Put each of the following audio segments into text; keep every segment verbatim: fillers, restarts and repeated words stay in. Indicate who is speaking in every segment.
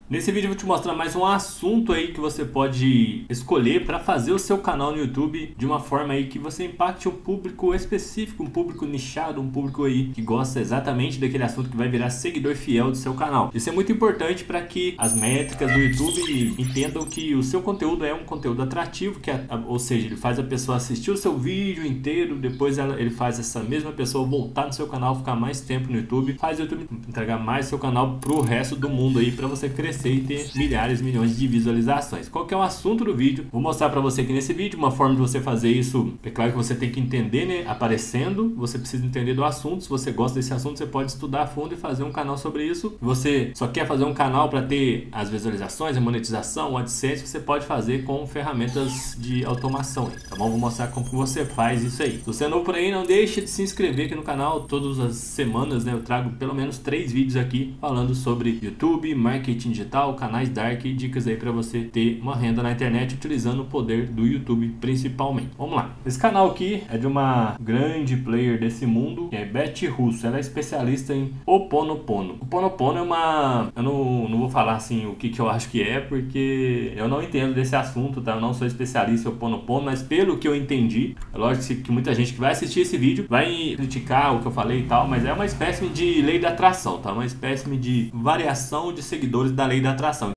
Speaker 1: Nesse vídeo eu vou te mostrar mais um assunto aí que você pode escolher para fazer o seu canal no YouTube de uma forma aí que você impacte um público específico, um público nichado, um público aí que gosta exatamente daquele assunto, que vai virar seguidor fiel do seu canal. Isso é muito importante para que as métricas do YouTube entendam que o seu conteúdo é um conteúdo atrativo, que é, ou seja, ele faz a pessoa assistir o seu vídeo inteiro, depois ela, ele faz essa mesma pessoa voltar no seu canal, ficar mais tempo no YouTube, faz o YouTube entregar mais seu canal pro resto do mundo aí, para você crescer e ter milhares, milhões de visualizações. Qual que é o assunto do vídeo? Vou mostrar para você aqui nesse vídeo uma forma de você fazer isso. É claro que você tem que entender, né? Aparecendo, você precisa entender do assunto. Se você gosta desse assunto, você pode estudar a fundo e fazer um canal sobre isso. Se você só quer fazer um canal para ter as visualizações, a monetização, o AdSense, você pode fazer com ferramentas de automação, tá bom? Vou mostrar como você faz isso aí. Se você é novo por aí, não deixe de se inscrever aqui no canal. Todas as semanas, né, eu trago pelo menos três vídeos aqui falando sobre YouTube, marketing digital, canais dark e dicas aí para você ter uma renda na internet utilizando o poder do YouTube principalmente. Vamos lá. Esse canal aqui é de uma grande player desse mundo, que é Beth Russo. Ela é especialista em Ho'oponopono. Ho'oponopono é uma... Eu não, não vou falar assim o que, que eu acho que é, porque eu não entendo desse assunto, tá? Eu não sou especialista em Ho'oponopono, mas pelo que eu entendi, é lógico que muita gente que vai assistir esse vídeo vai criticar o que eu falei e tal, mas é uma espécie de lei da atração, tá? Uma espécie de variação de seguidores da lei da atração.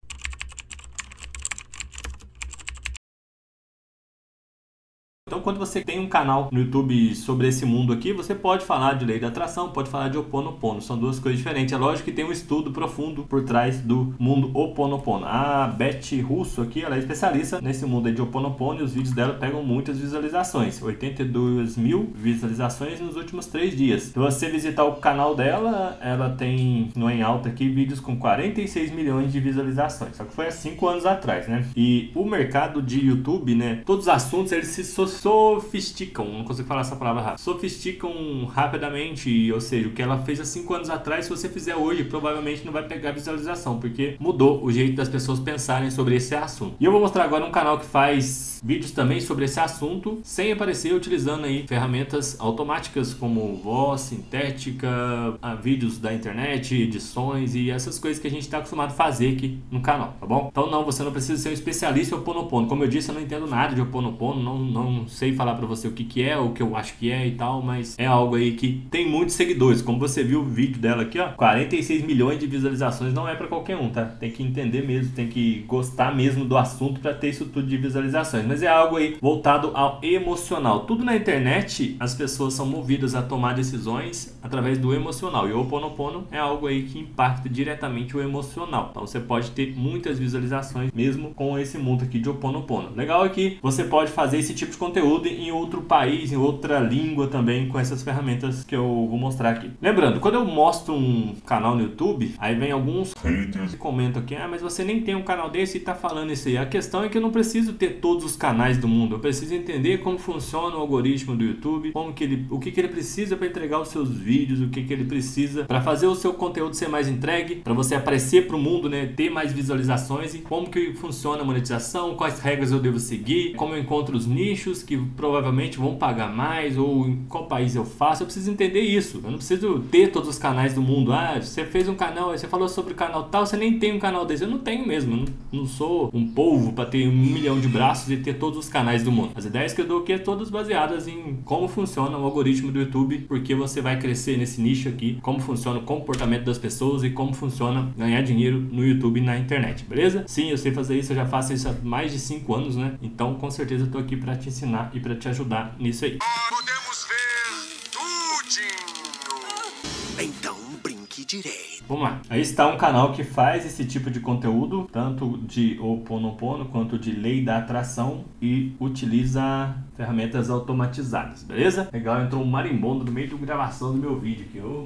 Speaker 1: Então, quando você tem um canal no YouTube sobre esse mundo aqui, você pode falar de lei da atração, pode falar de Ho'oponopono. São duas coisas diferentes. É lógico que tem um estudo profundo por trás do mundo Ho'oponopono. A Beth Russo aqui, ela é especialista nesse mundo de Ho'oponopono e os vídeos dela pegam muitas visualizações. oitenta e duas mil visualizações nos últimos três dias. Se você visitar o canal dela, ela tem no em alta aqui vídeos com quarenta e seis milhões de visualizações. Só que foi há cinco anos atrás, né? E o mercado de YouTube, né? Todos os assuntos, eles se sofisticam, não consigo falar essa palavra rápido, sofisticam rapidamente, ou seja, o que ela fez há cinco anos atrás, se você fizer hoje, provavelmente não vai pegar visualização, porque mudou o jeito das pessoas pensarem sobre esse assunto. E eu vou mostrar agora um canal que faz vídeos também sobre esse assunto, sem aparecer, utilizando aí ferramentas automáticas como voz sintética, vídeos da internet, edições e essas coisas que a gente está acostumado a fazer aqui no canal, tá bom? Então não, você não precisa ser um especialista em Ho'oponopono. Como eu disse, eu não entendo nada de Ho'oponopono, não, não sei falar pra você o que que é, o que eu acho que é e tal, mas é algo aí que tem muitos seguidores. Como você viu o vídeo dela aqui, ó, quarenta e seis milhões de visualizações, não é pra qualquer um, tá? Tem que entender mesmo, tem que gostar mesmo do assunto pra ter isso tudo de visualizações. Mas é algo aí voltado ao emocional. Tudo na internet, as pessoas são movidas a tomar decisões através do emocional. E o Ho'oponopono é algo aí que impacta diretamente o emocional. Então você pode ter muitas visualizações mesmo com esse mundo aqui de Ho'oponopono. Legal é que você pode fazer esse tipo de conteúdo em outro país, em outra língua também, com essas ferramentas que eu vou mostrar aqui. Lembrando, quando eu mostro um canal no YouTube, aí vem alguns haters e comentam aqui, ah, mas você nem tem um canal desse e tá falando isso aí. A questão é que eu não preciso ter todos os canais do mundo, eu preciso entender como funciona o algoritmo do YouTube, como que ele, o que, que ele precisa para entregar os seus vídeos, o que, que ele precisa para fazer o seu conteúdo ser mais entregue, para você aparecer para o mundo, né, ter mais visualizações, e como que funciona a monetização, quais regras eu devo seguir, como eu encontro os nichos que provavelmente vão pagar mais, ou em qual país eu faço. Eu preciso entender isso, eu não preciso ter todos os canais do mundo. Ah, você fez um canal, você falou sobre o canal tal, você nem tem um canal desse. Eu não tenho mesmo, eu não, não sou um polvo para ter um milhão de braços e ter todos os canais do mundo. As ideias que eu dou aqui é todas baseadas em como funciona o algoritmo do YouTube, porque você vai crescer nesse nicho aqui, como funciona o comportamento das pessoas e como funciona ganhar dinheiro no YouTube e na internet, beleza? Sim, eu sei fazer isso, eu já faço isso há mais de cinco anos, né? Então com certeza eu tô aqui para te ensinar e para te ajudar nisso aí.
Speaker 2: Podemos ver tudinho. Então brinque direito.
Speaker 1: Vamos lá. Aí está um canal que faz esse tipo de conteúdo, tanto de Ho'oponopono quanto de lei da atração, e utiliza ferramentas automatizadas, beleza? Legal, entrou um marimbondo no meio da gravação do meu vídeo aqui. Oh,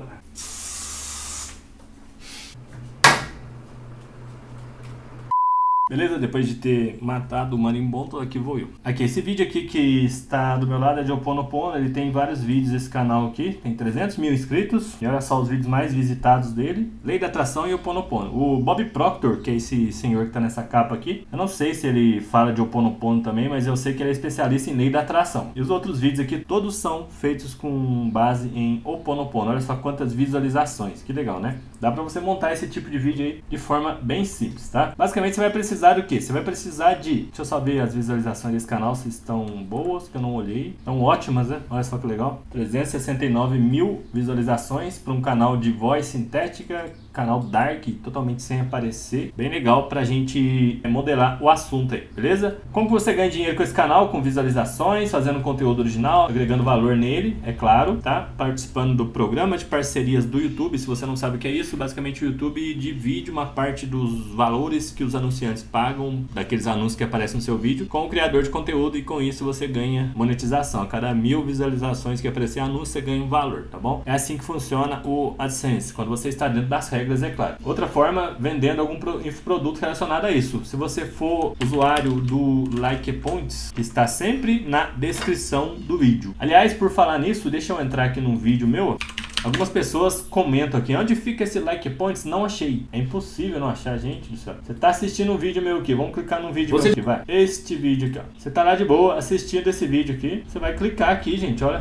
Speaker 1: Beleza? Depois de ter matado o marimbondo, aqui vou eu. Aqui, esse vídeo aqui que está do meu lado é de Ho'oponopono. Ele tem vários vídeos, esse canal aqui. Tem trezentos mil inscritos. E olha só os vídeos mais visitados dele. Lei da Atração e Ho'oponopono. O Bob Proctor, que é esse senhor que tá nessa capa aqui. Eu não sei se ele fala de Ho'oponopono também, mas eu sei que ele é especialista em Lei da Atração. E os outros vídeos aqui, todos são feitos com base em Ho'oponopono. Olha só quantas visualizações. Que legal, né? Dá pra você montar esse tipo de vídeo aí de forma bem simples, tá? Basicamente, você vai precisar Precisar do que? Você vai precisar de... Deixa eu só ver as visualizações desse canal, se estão boas, que eu não olhei. Estão ótimas, né? Olha só que legal. trezentos e sessenta e nove mil visualizações para um canal de voz sintética, canal dark, totalmente sem aparecer. Bem legal pra gente modelar o assunto aí, beleza? Como que você ganha dinheiro com esse canal? Com visualizações, fazendo conteúdo original, agregando valor nele, é claro, tá? Participando do programa de parcerias do YouTube. Se você não sabe o que é isso, basicamente o YouTube divide uma parte dos valores que os anunciantes pagam daqueles anúncios que aparecem no seu vídeo com o criador de conteúdo, e com isso você ganha monetização. A cada mil visualizações que aparecer anúncio, você ganha um valor, tá bom? É assim que funciona o AdSense, quando você está dentro das regras, é claro. Outra forma, vendendo algum produto relacionado a isso. Se você for usuário do Like Points, que está sempre na descrição do vídeo. Aliás, por falar nisso, deixa eu entrar aqui num vídeo meu. Algumas pessoas comentam aqui, onde fica esse Like Points? Não achei. É impossível não achar, gente do céu. Você tá assistindo um vídeo meu aqui, vamos clicar num vídeo você... meu aqui, vai. Este vídeo aqui, ó. Você tá lá de boa assistindo esse vídeo aqui, você vai clicar aqui, gente, olha.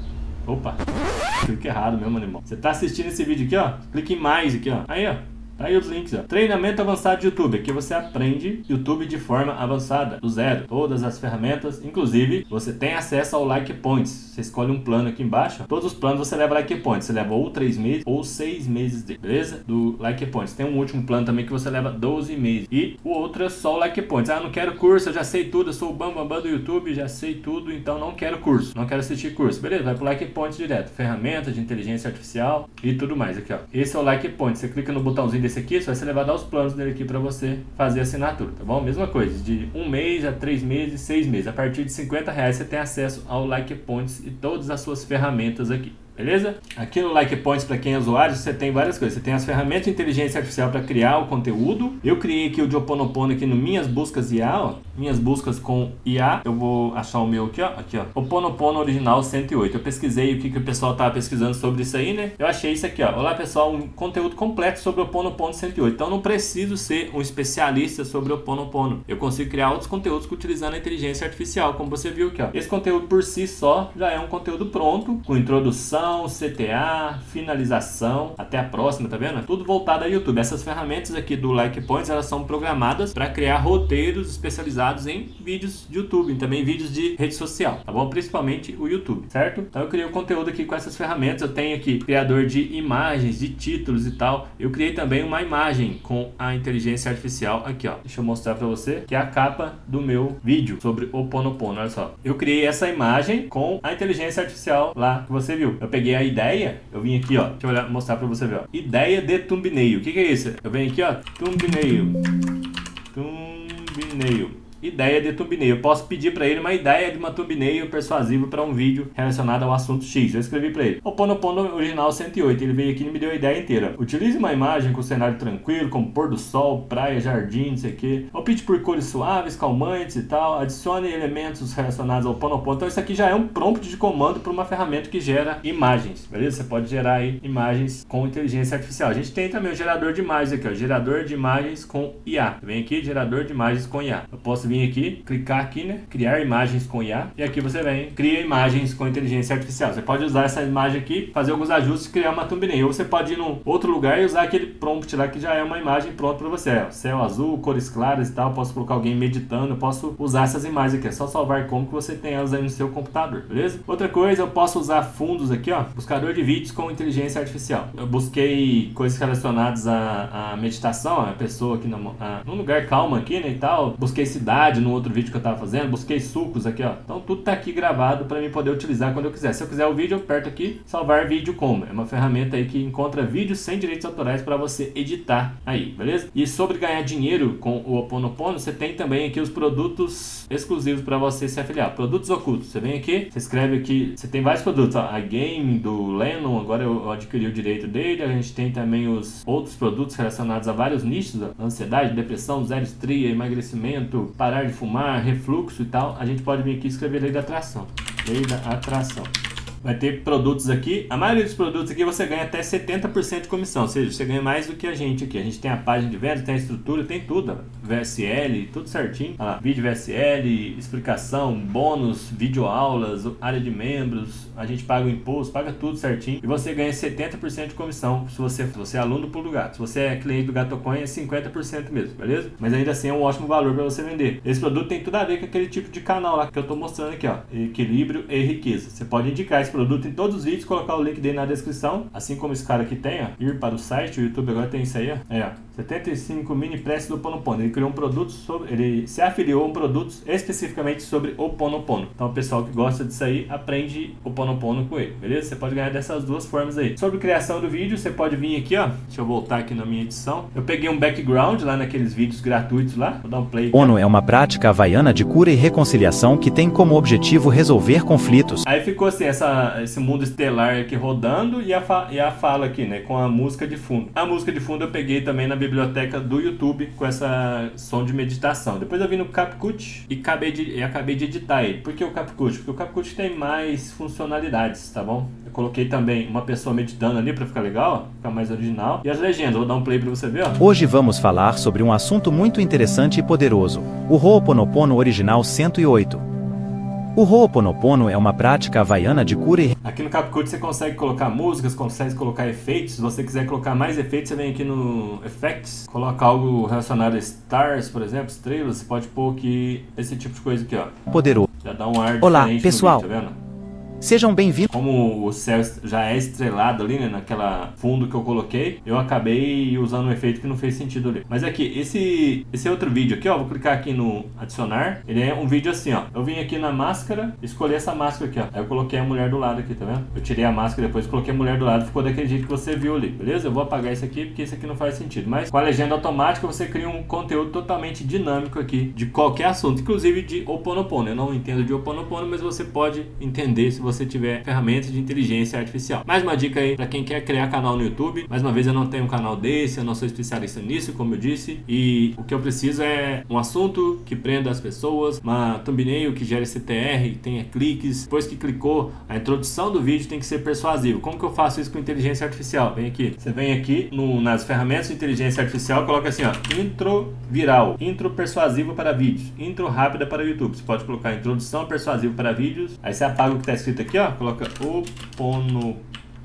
Speaker 1: Opa, clique errado mesmo, animal. Você tá assistindo esse vídeo aqui, ó, clique em mais aqui, ó. Aí, ó. Tá aí os links, ó. Treinamento avançado de YouTube. Aqui você aprende YouTube de forma avançada, do zero. Todas as ferramentas, inclusive você tem acesso ao Like Points. Você escolhe um plano aqui embaixo. Ó. Todos os planos você leva Like Points. Você leva ou três meses ou seis meses de, beleza? Do Like Points. Tem um último plano também que você leva doze meses. E o outro é só o Like Points. Ah, não quero curso, eu já sei tudo. Eu sou o bambambam bam, bam do YouTube, já sei tudo. Então não quero curso. Não quero assistir curso. Beleza, vai pro Like Points direto. Ferramentas de inteligência artificial e tudo mais aqui, ó. Esse é o Like Points. Você clica no botãozinho desse aqui, você vai ser levado aos planos dele aqui para você fazer a assinatura, tá bom? Mesma coisa, de um mês a três meses, seis meses. A partir de cinquenta reais você tem acesso ao Like Points e todas as suas ferramentas aqui. Beleza? Aqui no Like Points, para quem é usuário, você tem várias coisas. Você tem as ferramentas de inteligência artificial para criar o conteúdo. Eu criei aqui o de Ho'oponopono aqui no Minhas Buscas I A, ó. Minhas Buscas com I A. Eu vou achar o meu aqui, ó. Aqui, ó. Ho'oponopono Original cento e oito. Eu pesquisei o que, que o pessoal tava pesquisando sobre isso aí, né? Eu achei isso aqui, ó. Olá, pessoal. Um conteúdo completo sobre o Ho'oponopono cento e oito. Então, não preciso ser um especialista sobre o Ho'oponopono. Eu consigo criar outros conteúdos utilizando a inteligência artificial, como você viu aqui, ó. Esse conteúdo por si só já é um conteúdo pronto, com introdução, C T A, finalização, até a próxima, tá vendo? Tudo voltado a YouTube. Essas ferramentas aqui do Like Points, elas são programadas para criar roteiros especializados em vídeos de YouTube, e também vídeos de rede social, tá bom? Principalmente o YouTube, certo? Então eu criei o conteúdo aqui com essas ferramentas. Eu tenho aqui criador de imagens, de títulos e tal. Eu criei também uma imagem com a inteligência artificial aqui, ó. Deixa eu mostrar para você, que é a capa do meu vídeo sobre o Ho'oponopono, olha só. Eu criei essa imagem com a inteligência artificial lá que você viu. Eu peguei a ideia, eu vim aqui, ó, deixa eu olhar, mostrar pra você ver, ó. Ideia de thumbnail. O que que é isso? Eu venho aqui, ó, thumbnail. Thumbnail. Ideia de thumbnail. Eu posso pedir para ele uma ideia de uma thumbnail persuasiva para um vídeo relacionado ao assunto X. Eu escrevi para ele Ho'oponopono Original cento e oito. Ele veio aqui e me deu a ideia inteira. Utilize uma imagem com cenário tranquilo, como pôr do sol, praia, jardim, não sei o que. Opte por cores suaves, calmantes e tal. Adicione elementos relacionados ao Ho'oponopono. Então isso aqui já é um prompt de comando para uma ferramenta que gera imagens, beleza? Você pode gerar aí imagens com inteligência artificial. A gente tem também o gerador de imagens aqui, ó. Gerador de imagens com I A. Vem aqui, gerador de imagens com I A. Eu posso vir aqui, clicar aqui, né? Criar imagens com I A. E aqui você vem, cria imagens com inteligência artificial. Você pode usar essa imagem aqui, fazer alguns ajustes e criar uma thumbnail. Ou você pode ir num outro lugar e usar aquele prompt lá que já é uma imagem pronta para você. Ó, céu azul, cores claras e tal. Eu posso colocar alguém meditando. Eu posso usar essas imagens aqui. É só salvar como que você tem elas aí no seu computador, beleza? Outra coisa, eu posso usar fundos aqui, ó. Buscador de vídeos com inteligência artificial. Eu busquei coisas relacionadas à, à meditação. A pessoa aqui no, a, num lugar calmo aqui, né? E tal. Busquei cidade. ansiedade no outro vídeo que eu tava fazendo, busquei sucos aqui, ó. Então tudo tá aqui gravado para mim poder utilizar quando eu quiser. Se eu quiser o vídeo, eu aperto aqui, salvar vídeo como. É uma ferramenta aí que encontra vídeos sem direitos autorais para você editar aí, beleza? E sobre ganhar dinheiro com o Ho Oponopono, você tem também aqui os produtos exclusivos para você se afiliar. Produtos ocultos. Você vem aqui, você escreve aqui, você tem vários produtos, ó, a Game do Lennon, agora eu adquiri o direito dele. A gente tem também os outros produtos relacionados a vários nichos, ó, ansiedade, depressão, zero estria, emagrecimento, parar de fumar, refluxo e tal. A gente pode vir aqui e escrever lei da atração. Lei da atração. Vai ter produtos aqui, a maioria dos produtos aqui você ganha até setenta por cento de comissão, ou seja, você ganha mais do que a gente aqui. A gente tem a página de vendas, tem a estrutura, tem tudo, ó. V S L, tudo certinho. Olha lá, vídeo V S L, explicação, bônus, videoaulas, área de membros, a gente paga o imposto, paga tudo certinho. E você ganha setenta por cento de comissão se você, se você é aluno do Pulo do Gato. Se você é cliente do Gatocoin, é cinquenta por cento mesmo, beleza? Mas ainda assim é um ótimo valor para você vender. Esse produto tem tudo a ver com aquele tipo de canal lá que eu tô mostrando aqui, ó. Equilíbrio e riqueza. Você pode indicar esse produto em todos os vídeos, colocar o link dele na descrição, assim como esse cara aqui tem, ó, ir para o site, o YouTube agora tem isso aí, ó, é, ó, setenta e cinco mini preços do Ho Oponopono. Ele criou um produto sobre, ele se afiliou a um produto especificamente sobre Ho Oponopono. Então o pessoal que gosta disso aí, aprende Ho Oponopono com ele, beleza? Você pode ganhar dessas duas formas aí. Sobre criação do vídeo, você pode vir aqui, ó, deixa eu voltar aqui na minha edição, eu peguei um background lá naqueles vídeos gratuitos lá, vou dar um play aqui.
Speaker 3: Ono é uma prática havaiana de cura e reconciliação que tem como objetivo resolver conflitos.
Speaker 1: Aí ficou assim, essa, esse mundo estelar aqui rodando e a, fa e a fala aqui, né, com a música de fundo. A música de fundo eu peguei também na biblioteca do YouTube com essa som de meditação. Depois eu vim no CapCut e acabei de, e acabei de editar ele. Por que o CapCut? Porque o CapCut tem mais funcionalidades, tá bom? Eu coloquei também uma pessoa meditando ali pra ficar legal, ó, ficar mais original. E as legendas, vou dar um play pra você ver, ó.
Speaker 3: Hoje vamos falar sobre um assunto muito interessante e poderoso, o Ho Oponopono original cento e oito. O Ho Oponopono é uma prática havaiana de cura e...
Speaker 1: Aqui no CapCut você consegue colocar músicas, consegue colocar efeitos. Se você quiser colocar mais efeitos, você vem aqui no Effects, coloca algo relacionado a stars, por exemplo, estrelas. Você pode pôr aqui esse tipo de coisa aqui, ó.
Speaker 3: Poderoso.
Speaker 1: Já dá um ar
Speaker 3: Olá,
Speaker 1: diferente
Speaker 3: pessoal.
Speaker 1: no vídeo, tá vendo?
Speaker 3: Sejam bem-vindos.
Speaker 1: Como o céu já é estrelado ali, né, naquela fundo que eu coloquei, eu acabei usando um efeito que não fez sentido ali. Mas aqui, esse, esse outro vídeo aqui, ó, vou clicar aqui no adicionar. Ele é um vídeo assim, ó. Eu vim aqui na máscara, escolhi essa máscara aqui, ó. Aí eu coloquei a mulher do lado aqui, tá vendo? Eu tirei a máscara, depois coloquei a mulher do lado, ficou daquele jeito que você viu ali, beleza? Eu vou apagar isso aqui porque isso aqui não faz sentido. Mas com a legenda automática você cria um conteúdo totalmente dinâmico aqui de qualquer assunto, inclusive de Ho Oponopono. Eu não entendo de Ho Oponopono, mas você pode entender se você tiver ferramentas de inteligência artificial. Mais uma dica aí para quem quer criar canal no YouTube. Mais uma vez, eu não tenho um canal desse, eu não sou especialista nisso, como eu disse, e o que eu preciso é um assunto que prenda as pessoas, uma thumbnail que gere C T R, que tenha cliques. Depois que clicou, a introdução do vídeo tem que ser persuasivo. Como que eu faço isso com inteligência artificial? Vem aqui, você vem aqui no, nas ferramentas de inteligência artificial, coloca assim, ó, intro viral, intro persuasivo para vídeos, intro rápida para YouTube. Você pode colocar introdução persuasiva para vídeos, aí você apaga o que está escrito aqui, ó, coloca Ho Oponopono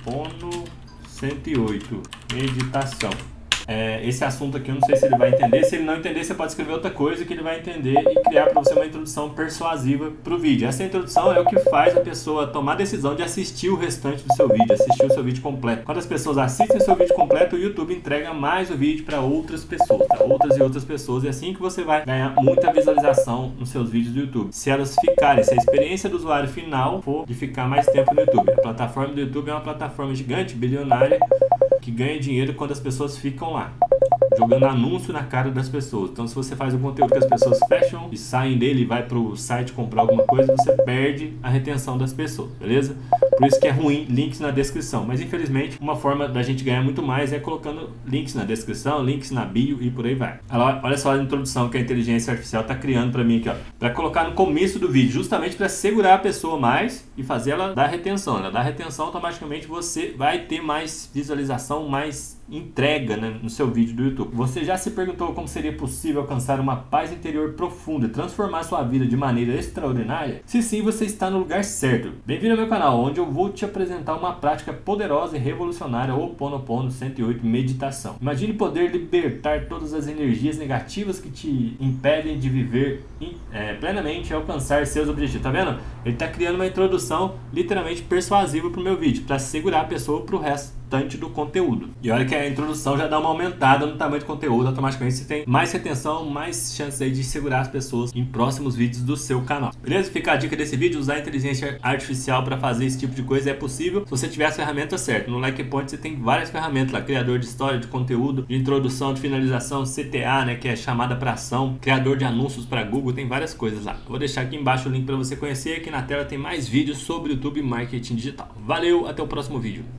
Speaker 1: cento e oito, meditação. É, esse assunto aqui eu não sei se ele vai entender. Se ele não entender, você pode escrever outra coisa que ele vai entender e criar para você uma introdução persuasiva para o vídeo. Essa introdução é o que faz a pessoa tomar a decisão de assistir o restante do seu vídeo, assistir o seu vídeo completo. Quando as pessoas assistem o seu vídeo completo, o YouTube entrega mais o vídeo para outras pessoas, tá? Outras e outras pessoas. E é assim que você vai ganhar muita visualização nos seus vídeos do YouTube. Se elas ficarem, se a experiência do usuário final for de ficar mais tempo no YouTube. A plataforma do YouTube é uma plataforma gigante, bilionária, que ganha dinheiro quando as pessoas ficam lá, jogando anúncio na cara das pessoas. Então se você faz um conteúdo que as pessoas fecham e saem dele e vai pro site comprar alguma coisa, você perde a retenção das pessoas, beleza? Por isso que é ruim links na descrição. Mas infelizmente, uma forma da gente ganhar muito mais é colocando links na descrição, links na bio e por aí vai. Olha só a introdução que a inteligência artificial tá criando para mim aqui, ó, para colocar no começo do vídeo, justamente para segurar a pessoa mais e fazer ela dar retenção. Ela dá retenção, automaticamente você vai ter mais visualização, mais entrega, né, no seu vídeo do YouTube. Você já se perguntou como seria possível alcançar uma paz interior profunda e transformar sua vida de maneira extraordinária? Se sim, você está no lugar certo. Bem-vindo ao meu canal, onde eu vou te apresentar uma prática poderosa e revolucionária, Ho Oponopono cento e oito, meditação. Imagine poder libertar todas as energias negativas que te impedem de viver é, plenamente e alcançar seus objetivos. Tá vendo? Ele está criando uma introdução literalmente persuasiva para o meu vídeo, para segurar a pessoa para o resto bastante do conteúdo. E olha que a introdução já dá uma aumentada no tamanho de conteúdo, automaticamente você tem mais retenção, mais chances aí de segurar as pessoas em próximos vídeos do seu canal. Beleza? Fica a dica desse vídeo, usar a inteligência artificial para fazer esse tipo de coisa é possível se você tiver as ferramentas certas. No LikePoint você tem várias ferramentas lá, criador de história, de conteúdo, de introdução, de finalização, C T A, né, que é chamada para ação, criador de anúncios para Google, tem várias coisas lá. Eu vou deixar aqui embaixo o link para você conhecer, aqui na tela tem mais vídeos sobre YouTube Marketing Digital. Valeu, até o próximo vídeo.